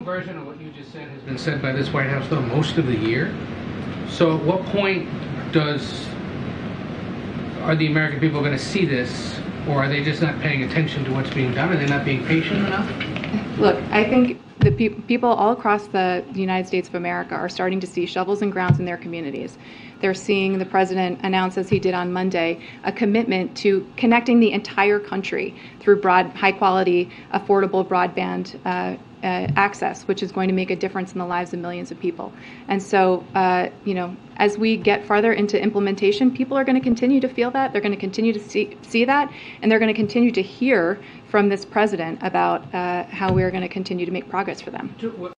version of what you just said has been said by this White House, though, most of the year. So at what point are the American people going to see this, or are they just not paying attention to what's being done? Are they not being patient enough? Look, I think the people all across the United States of America are starting to see shovels and grounds in their communities. They're seeing the president announce, as he did on Monday, a commitment to connecting the entire country through high-quality, affordable broadband access, which is going to make a difference in the lives of millions of people. And so, as we get farther into implementation, people are going to continue to feel that. They're going to continue to see that, and they're going to continue to hear from this president about how we're going to continue to make progress for them.